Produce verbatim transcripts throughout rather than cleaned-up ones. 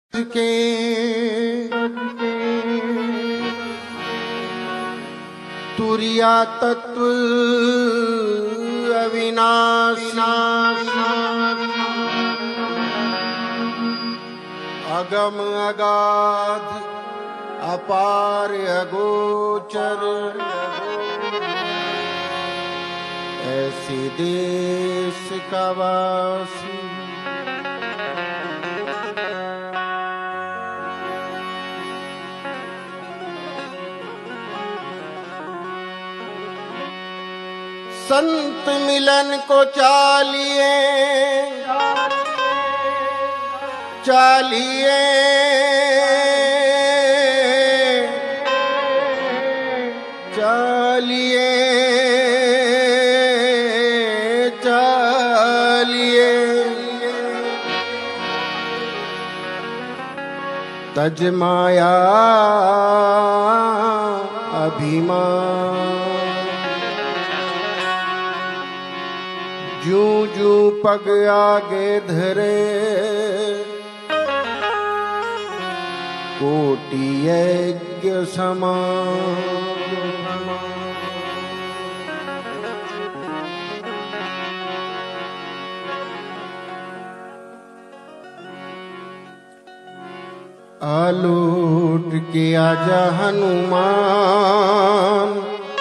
के तुरिया तत्व अविनाशी अगम अगाध अपार अगोचर ऐसी देश का वासी संत मिलन को चालिए चालिए चालिए चालिए तज माया अभिमान जू जू पग आगे धरे कोटि यज्ञ समान आलूट के आजा हनुमान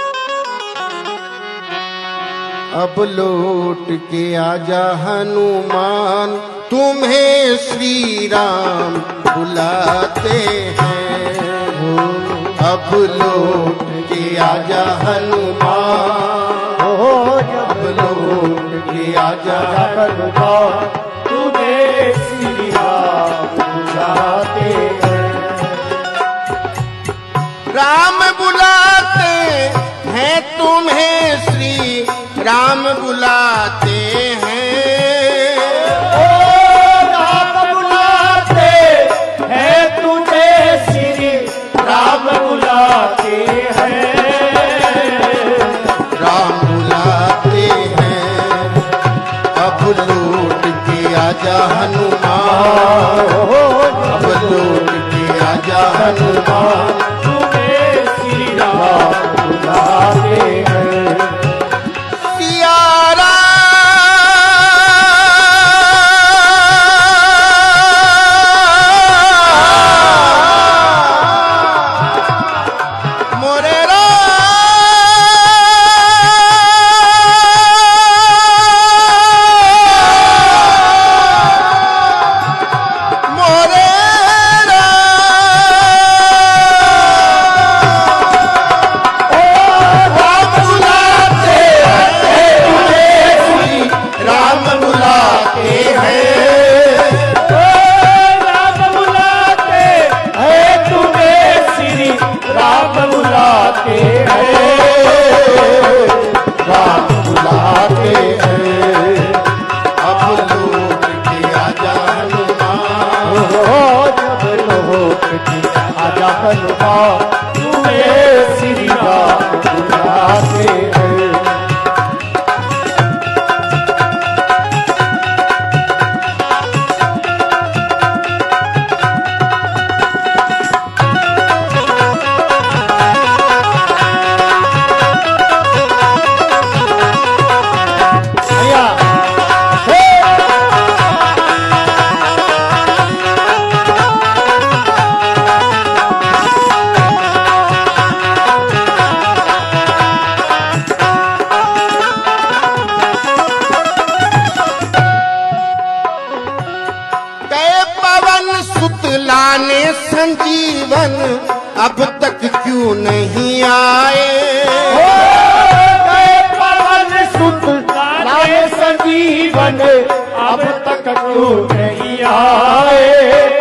अब लौट के आजा हनुमान तुम्हें श्री राम बुलाते हैं हो अब लौट के आजा हनुमान हो अब लौट के आजा हनुमान तुम्हें श्री राम बुलाते हैं राम बुलाते हैं तुम्हें श्री राम बुलाते हैं ओ राम बुलाते हैं तुझे श्री राम बुलाते हैं राम बुलाते हैं अब लौट के आजा हनुमान अब लौट के आजा हनुमान तुम्हें श्री राम बुलाते हैं संजीवन अब तक क्यों नहीं आए गए पवन सुत लाने संजीवन अब तक क्यों नहीं आए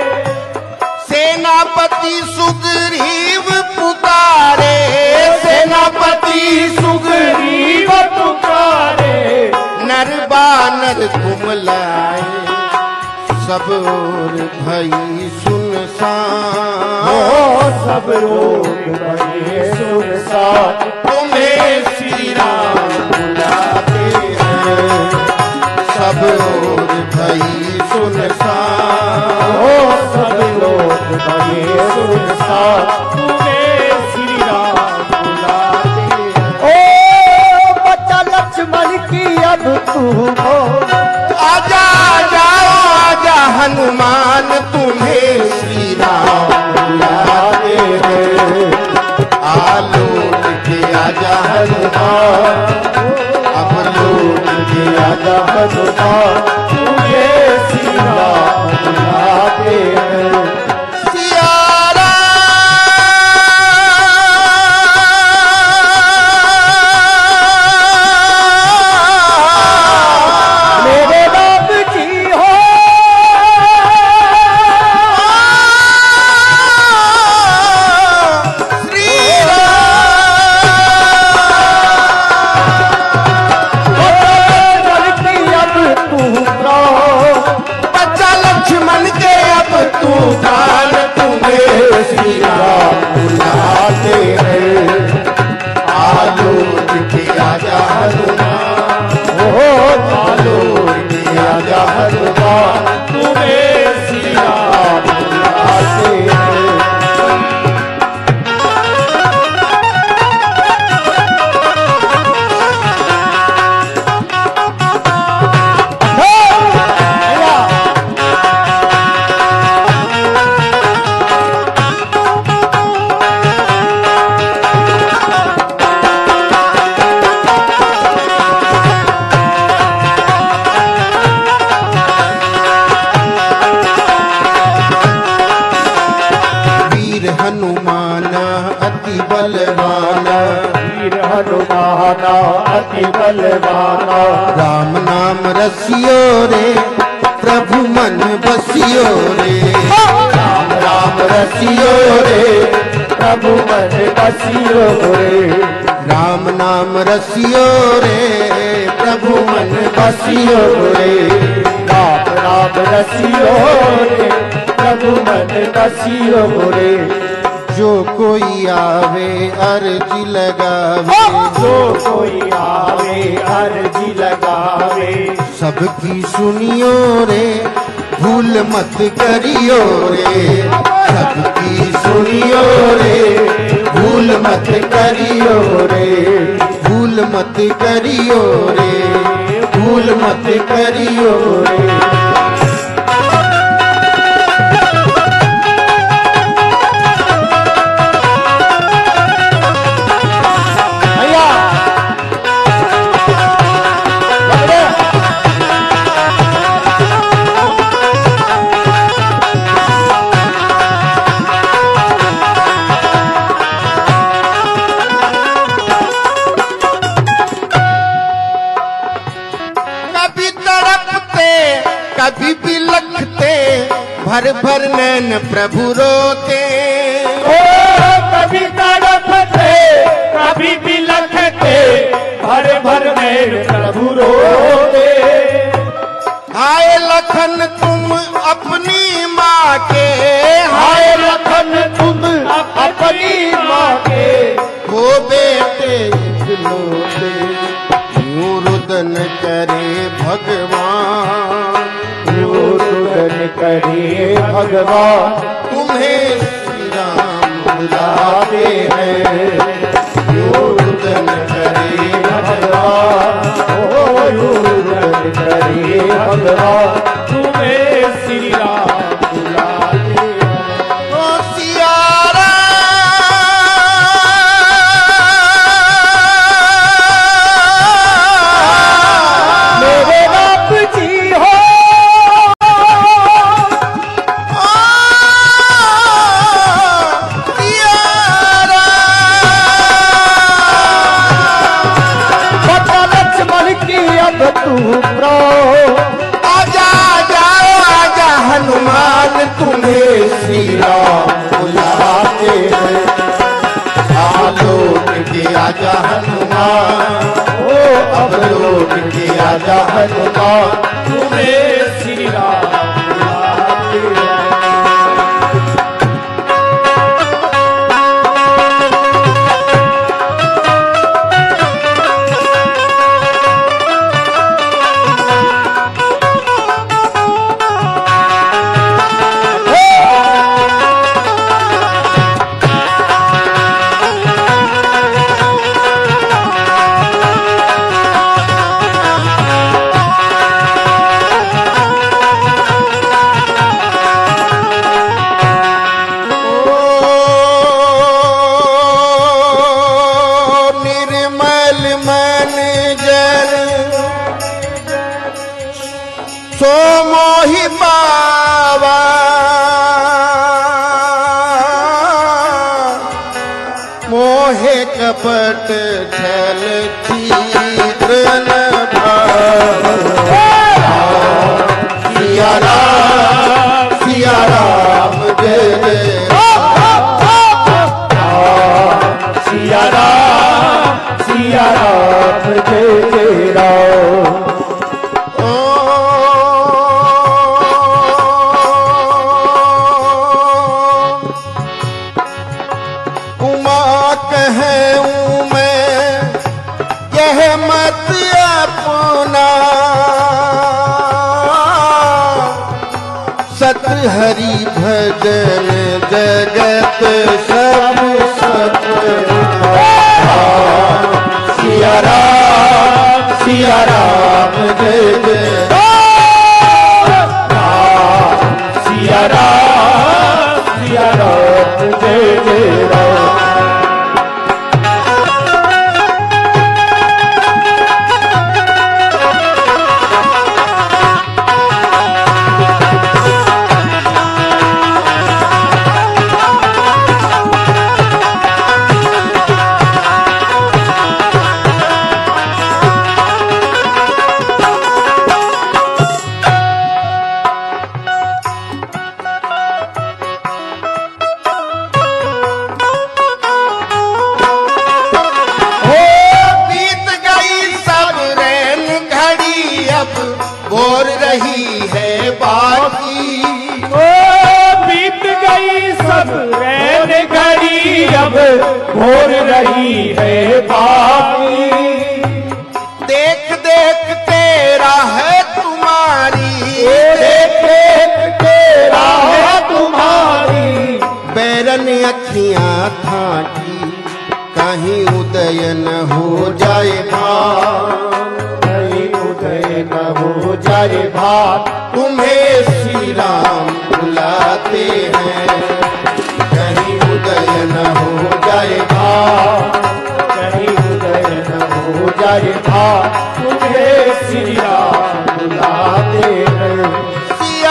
सेनापति सुग्रीव पुकारे सेनापति सुग्रीव पुकारे नर बानर कुमलाए सब और भई सुनसान हो सब रोग भये सुनसान तुम्हें श्री राम बुलाते हैं सब और भई सुनसान हो सब अति बलवाना, वीर हनुमाना अति बलवाना। राम नाम रसियो रे प्रभु मन बसियो रे, राम राम रसियो रे प्रभु मन बसियो रे। राम नाम रसियो रे प्रभु मन बसियो रे, राम राम रसियो रे प्रभु मन बसियो रे। जो कोई आवे अर्जी लगावे, जो कोई आवे अर्जी लगावे। सबकी सुनियो रे भूल मत करियो रे, सबकी सुनियो रे भूल मत करियो रे, भूल मत करियो रे, भूल मत करियो रे। कभी भी लखते भर भर नैन प्रभु रोते, ओ कभी तड़पते कभी भी लखते भर भर नैन प्रभु रोते। हाय लखन तुम अपनी माँ के, हाय लखन तुम अपनी माँ के। हो बेटे इकलौते, यूं रुदन करे भगवान, रुदन करे भगवान। तुम्हें श्री राम बुलाते हैं, यूं रुदन करे भगवान, ओ रुदन करे भगवान। तुम्हें श्री राम बुलाते हैं। ओ सिया मेरे बाप जी हो, तू प्रो आजा आजा आजा हनुमान, तुम्हें श्री राम बुलाते हैं। आलोक के आजा हनुमान, ओ अब लोग के आजा हनुमान। तुम्हें श्री राम बुलाते हैं। सो मोहि पावा, मोहे कपट छल छिद्र न भावा। सिया राम सिया राम जय जय सिया राम सिया राम जय जय राम। सत हरि भजन जगत सब सत। सिया राम सिया राम जय जय सिया राम सिया राम जय जय राम। सब रैन घड़ी अब भोर रही है बाकी। देख देख तेरा है तुम्हारी, देख देख तेरा है तुम्हारी, बैरन अखियां थाकी, कहीं उदय न हो जाए भान, कहीं उदय न हो जाए भान। तुम्हें श्री राम बुलाते हैं, कहीं उदय न हो जाए भान, कहीं उदय न हो जाए भान। तुम्हें श्री राम बुलाते हैं। सिया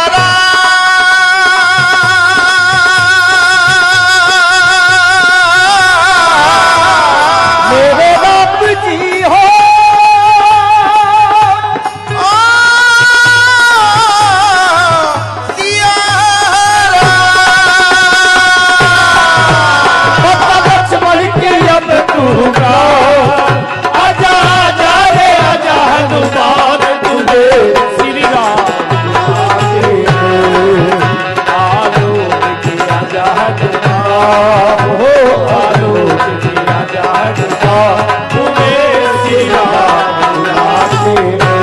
मेरे बाप जी हो लक्ष्मण के अब तू गाओ, आजा आजा रे आजा हनुमान, तुझे श्री राम बुलाते हैं। आलोक के आजा हनुमान हो, आलोक के आजा हनुमान, तुम्हें श्री राम बुलाते हैं।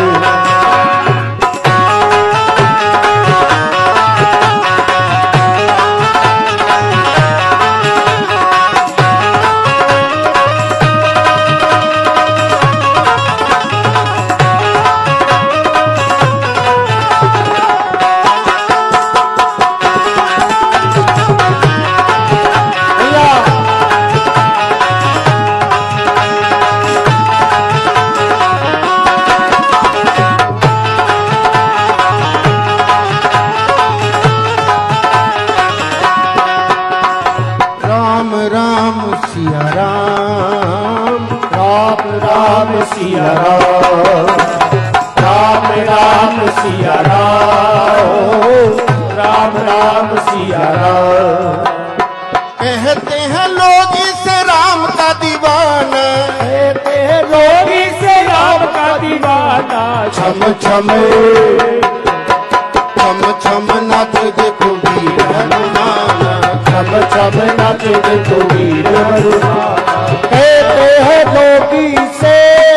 राम राम सिया राम, राम राम सिया राम, राम राम सिया राम, राम राम सिया राम। कहते हैं लोग इस राम का दीवाना, कहते हैं लोग इसे राम का दीवाना। छम छम छम छम नाच देखो वीर हनुमान, छम छम नाच देखो वीर हनुमान। कहते हैं लोग इसे,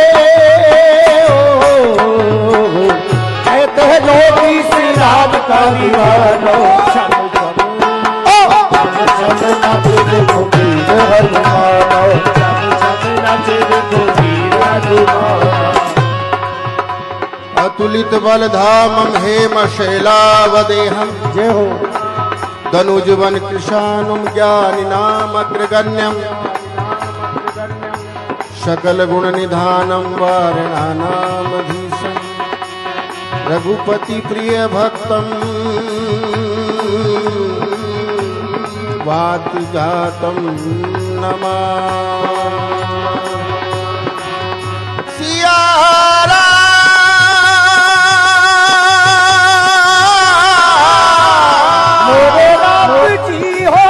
कहते हैं लोग इसे राम का दीवाना। छम छम छम नाच देखो वीर हनुमान, छम छम नाच देखो वीर हनुमान। अतुलित बल धामम हेम शैलावदेहम, जय हो। धनुजवन कृशानुम ज्ञानी नाम अग्रगण्यम, सकल गुण निधानम वारणानामधीशम, रघुपति प्रिय भक्तम वाति जातम नमामि। सिया मेरे राम जी हो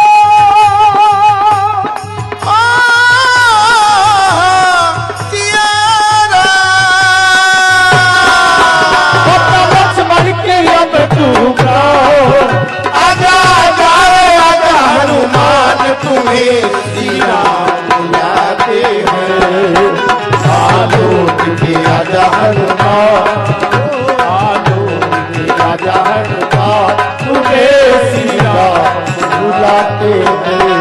लक्ष्मण के अब तू गाओ, आजा आजा रे आजा हनुमान, तुम्हें श्री राम बुलाते हैं, आलोक के आजा हनुमान, आलोक के आजा हनुमान, तुम्हें श्री राम बुलाते हैं।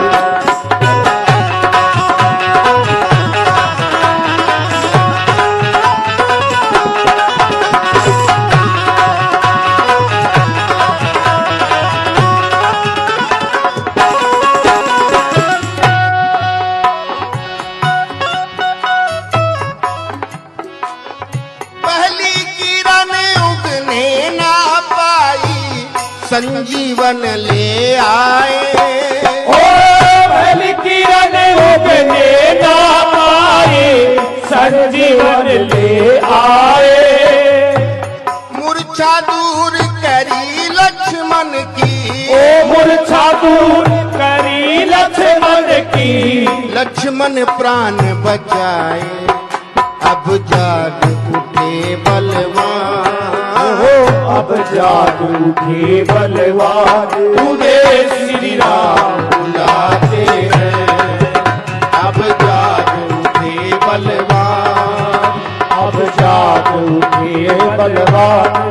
पहली किरण उगने ना पाई, संजीवन ले आए। ओ पहली किरण उगने ना पाए, संजीवन ले आए। मूर्छा दूर करी लक्ष्मण की, ओ मूर्छा दूर करी लक्ष्मण की, लक्ष्मण प्राण बचाए, अब जाग उठे बलवान, हो अब जाग उठे बलवान, तुझे श्री राम बुलाते हैं। अब जाग उठे बलवान, अब जाग उठे बलवान,